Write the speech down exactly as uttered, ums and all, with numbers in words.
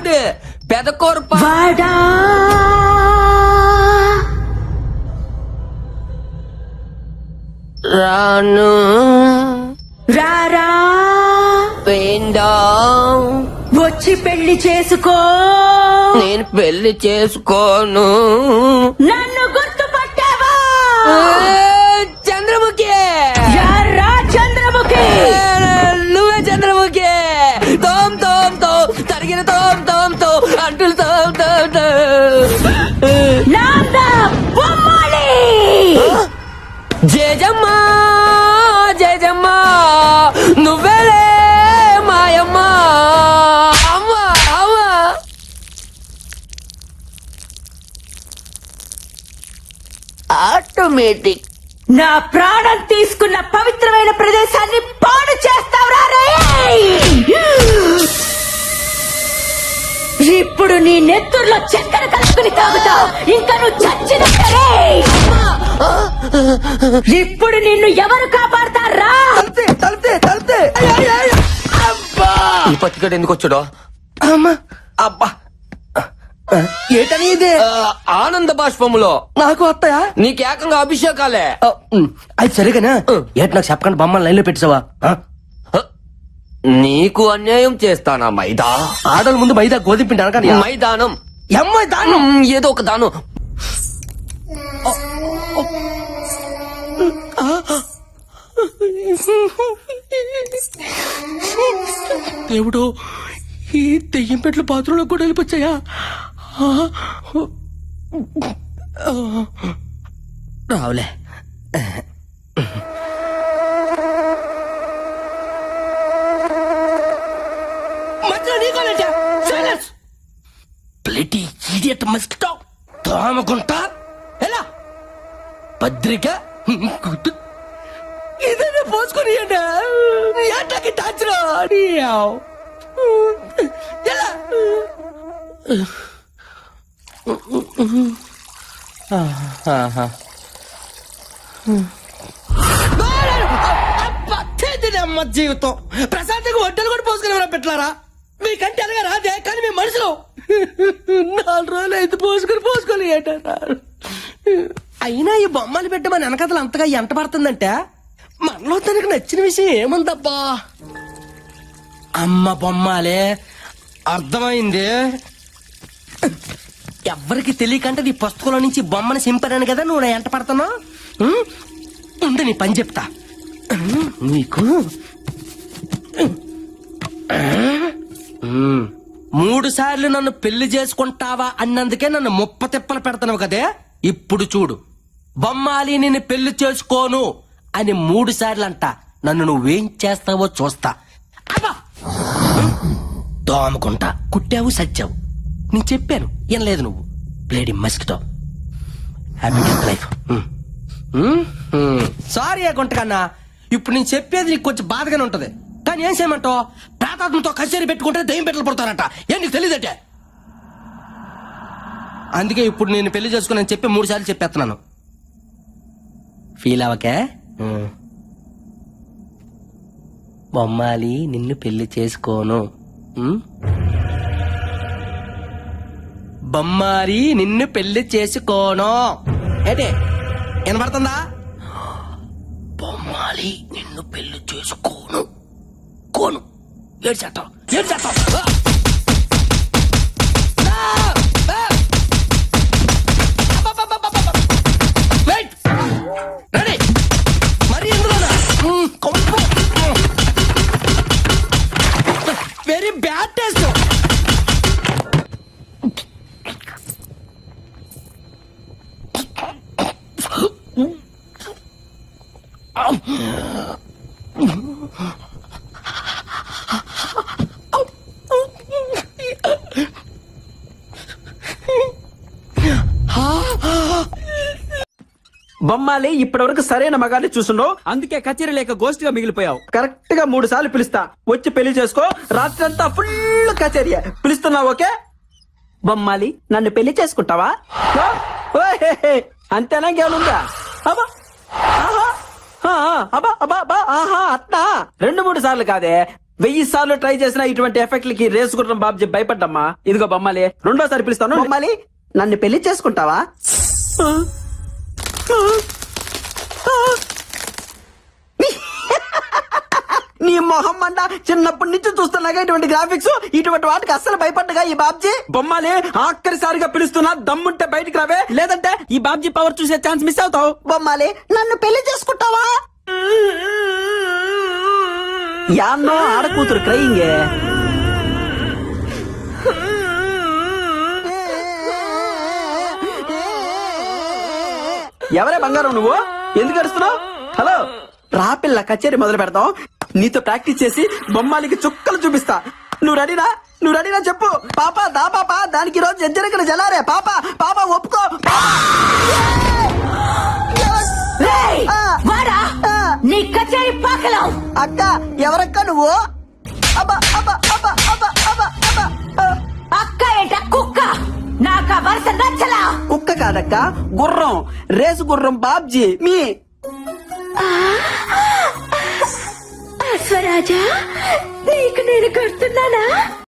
కాదు పెదకూరప రాను రారా పేండా వచ్చి పెళ్లి చేసుకో. నేను పెళ్లి చేసుకోను. నన్ను గుర్తుపట్టావా? చంద్రముఖి. యారా చంద్రముఖి? నువ్వే చంద్రముఖి. తోమ్ తోమ్ తో తరిగిన తోమ్ తోమ్ తో అంటులు తోమ్ తోమ్ తో. నాన్న బొమ్మాలి. జయజమ్మ జయజమ్మ నువ్వేలే మాయమ్మ. అమ్మ అమ్మ. ఆటోమేటిక్. నా ప్రాణం తీసుకున్న పవిత్రమైన ప్రదేశాన్ని పాడు చేస్తావురా రే. ఇప్పుడు నీ నెత్తుర్లో చక్కెర కలుపుకుని తాగుతావు. ఇంకా నువ్వు చచ్చినట్టే. ఇప్పుడు నిన్ను ఎవరు కాపాడతారా? ఈ పత్తికడు ఎందుకు వచ్చాడో? అబ్బా ఏటని ఇది? ఆనంద బాష్పములో నాకు వస్తాయా? నీకు ఏకంగా అభిషేకాలే. అది సరిగానా? ఏట నాకు చెప్పకుండా బొమ్మలు లైన్ లో పెట్టావా? నీకు అన్యాయం చేస్తానా మైదా? ఆడల ముందు మైదా గోధుమ పిండి అనగా మైదానం అమ్మాయి దానం ఏదో ఒక దానం. దేవుడు ఈ దెయ్యం పెట్లు బాత్రూంలో కూడా వెళ్ళిపోచ్చాయా? రావులే. ప్లేటీ ఇడియట్ మస్కిటో తోమకుంట ఎలా పత్రిక ఇదే పోసుకొని ఎట్లకి టాచరా ఎలా అమ్మ జీవితం ప్రశాంతంగా వంటలు కూడా పోసుకుని పెట్టారా? మీకంటే అలాగా రాదే, కానీ మీ మనుషులు నాలుగు రోజులు అయితే పోసుకొని పోసుకొని అంటారు. అయినా ఈ బొమ్మలు పెట్టమని వెనకథలు అంతగా ఎంట పడుతుందంటే మనలో తనకు నచ్చిన విషయం ఏముందబ్బా? అమ్మ బొమ్మాలే అర్థమైంది. ఎవ్వరికి తెలియకంటే నీ పుస్తకంలో నుంచి బొమ్మను సింపాను కదా నువ్వు ఎంట పడుతున్నావు. ఉండి నీ పని చెప్తా నీకు. మూడు సార్లు నన్ను పెళ్లి చేసుకుంటావా అన్నందుకే నన్ను ముప్ప తిప్పలు పెడతావు కదే. ఇప్పుడు చూడు, బొమ్మాలి నిన్ను పెళ్లి చేసుకోను అని మూడు సార్లు అంట. నన్ను నువ్వేం చేస్తావో చూస్తా. దోమకుంటా కుట్టావు సచ్చావు. నేను చెప్పాను ఏం నువ్వు bloody mosquito. Happy life. Sorry ఆ గుంటకన్నా, ఇప్పుడు నేను చెప్పేది నీకు కొంచెం బాధగానే ఉంటది. కానీ ఏం చేయమంటావు? ప్రాతాత్మతో కచేరీ పెట్టుకుంటే దయ్యం పెట్టలు పడతారట. ఏం నీకు తెలియదటే. అందుకే ఇప్పుడు నేను పెళ్లి చేసుకుని చెప్పి మూడు సార్లు చెప్పేస్తున్నాను. ఫీల్ అవకే. బొమ్మాలి నిన్ను పెళ్లి చేసుకోను. బొమ్మాలి నిన్ను పెళ్లి చేసుకోను. ఏంటి వినపడుతుందా? బొమ్మాలి నిన్ను పెళ్లి చేసుకోను కోను. ఏడు చేస్తాం ఏడు చేస్తాం. మరి ఎందులోనా వెరీ బ్యాడ్ టేస్ట్. బొమ్మాలి ఇప్పటివరకు సరైన మగాన్ని చూసుండవు, అందుకే కచేరీ లేక గోస్ట్ గా మిగిలిపోయావు. కరెక్ట్ గా మూడు సార్లు పిలుస్తా, వచ్చి పెళ్లి చేసుకో. రాత్రి అంతా ఫుల్ కచేరీ పిలుస్తున్నావు. ఓకే బొమ్మాలి, నన్ను పెళ్లి చేసుకుంటావా? అంతేనా? ఇంకేమనుందా? అబ్బా అబ్బా అబ్బా అబ్బా అట్టా రెండు మూడు సార్లు కాదే, వెయ్యి సార్లు ట్రై చేసిన ఇటువంటి ఎఫెక్ట్లకి రేసు గుర్రం బాబ్జీ భయపడ్డమ్మా. ఇదిగో బొమ్మాలి, రెండోసారి పిలుస్తాను. బొమ్మాలి, నన్ను పెళ్లి చేసుకుంటావా? నీ మొహం మండ, చిన్నప్పటి నుంచి చూస్తున్నాగా ఇటువంటి గ్రాఫిక్స్, ఇటువంటి వాటికి అస్సలు భయపడ్డగా ఈ బాబ్జీ. బొమ్మాలి, ఆఖరిసారిగా పిలుస్తున్నా, దమ్ముంటే బయటికి రావే, లేదంటే ఈ బాబ్జీ పవర్ చూసే ఛాన్స్ మిస్ అవుతావు. బొమ్మాలి, నన్ను పెళ్లి చేసుకుంటావా? యాన్నో ఆడకూతురు క్రయింగే. ఎవరే బంగారం నువ్వు? ఎందుకు అరుస్తున్నావు? హలో, రా పిల్ల, కచేరీ మొదలు పెడతాం. నీతో ప్రాక్టీస్ చేసి బొమ్మాలికి చుక్కలు చూపిస్తా. నువ్వు రెడీనా? నువ్వు రెడీనా చెప్పు. పాప దా పాప, దానికి రోజు జజ్జరకడ జలారే. పాప పాప ఒప్పుకో. రేయ్, వాడా నీ కచేరీ పాకలం. అక్క, ఎవరక్క నువ్వు? అబ్బా అబ్బా అబ్బా అబ్బా అబ్బా అబ్బా. అక్క ఏంట కుక్క? నాకు ఆ వరుస నచ్చలా. కుక్క కాదక్క, గుర్రం, రేసు గుర్రం బాబ్జీ మీ. అశ్వరాజా, నీకు నేను కడుతున్నానా?